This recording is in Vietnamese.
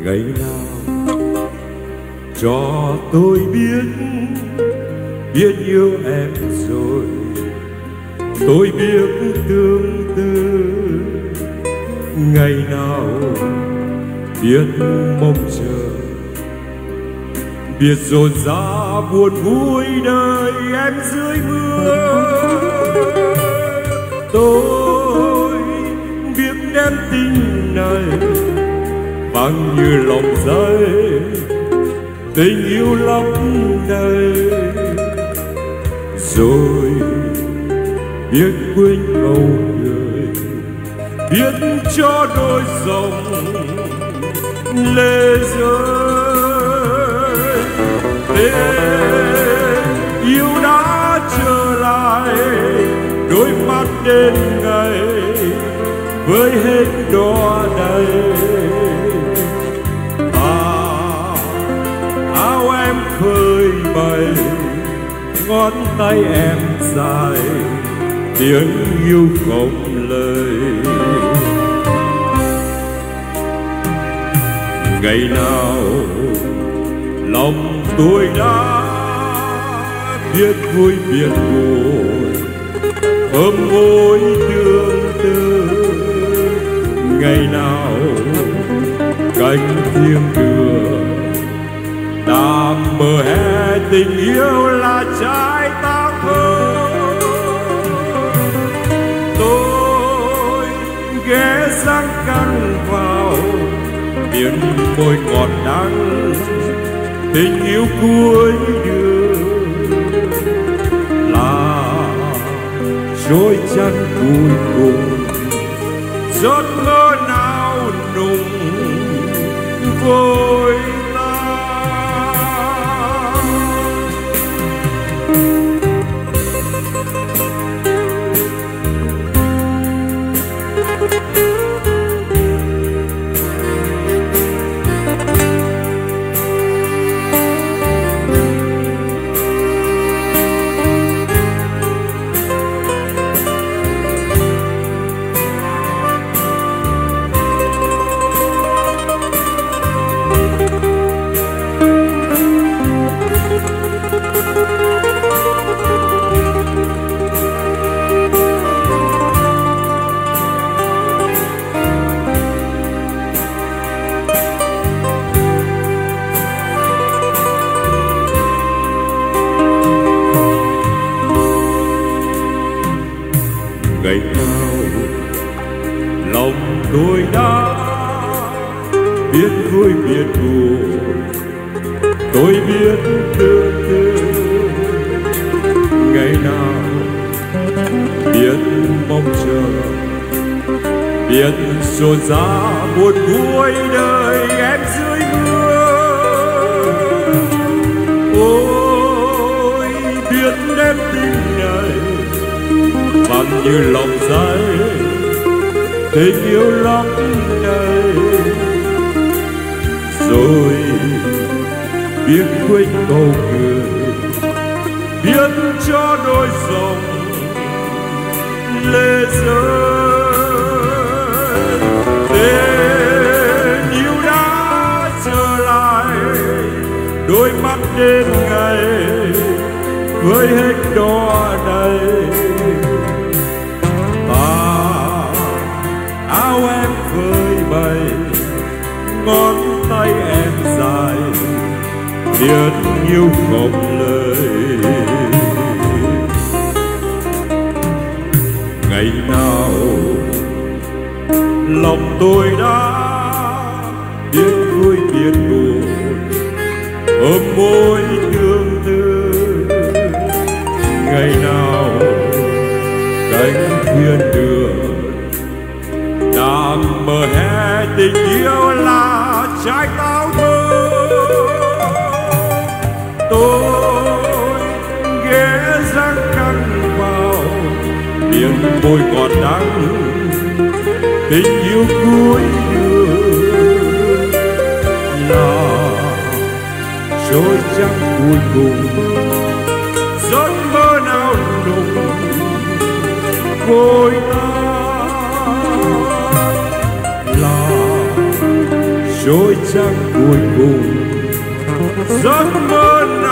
ngày nào cho tôi biết yêu em rồi, tôi biết tương tư ngày nào biết mong chờ, biết dồn dã buồn vui đời em dưới mưa. Tôi biết đem tình này vang như lòng dây, tình yêu lắm đầy, rồi biết quên câu người, biết cho đôi dòng lệ rơi. Tình yêu đã trở lại, đôi mắt đêm ngày với hết đỏ đầy. Áo em phơi bày, ngón tay em dài, tiếng yêu không lời. Ngày nào lòng tôi đã biết vui biết buồn, ôm môi tương tư. Ngày nào cánh thiên đường đã mở hé, tình yêu là trái táo thơm. Tôi ghé răng cắn vào miếng môi ngọt đắng, tình yêu cuối đường là trôi chăn cuối cùng. Giấc mơ nào nùng vội ngày nào lòng tôi đã biết vui biết buồn, tôi biết tương tư. Ngày nào biết mong chờ, biết dồn dã buồn vui đời em dưới mưa. Ôi biết đêm tình này bằng như lòng dây, tình yêu lắm đầy, rồi biết quên câu người, biết cho đôi dòng lệ rơi. Tình yêu đã trở lại, đôi mắt đêm ngày với hết đỏ đầy. Áo em phơi bày, ngón tay em dài, biết yêu không lời. Ngày nào lòng tôi đã biết vui biết buồn, ôm môi tương tư. Ngày nào cánh thiên đường đang mở hé, tình yêu là trái táo thơm. Tôi ghé răng cắn vào miếng môi ngọt đắng, tình yêu cuối đường là trôi trăng cuối cùng. Giấc mơ nào nùng vội ta là đôi chân cuối cùng. Giấc mơ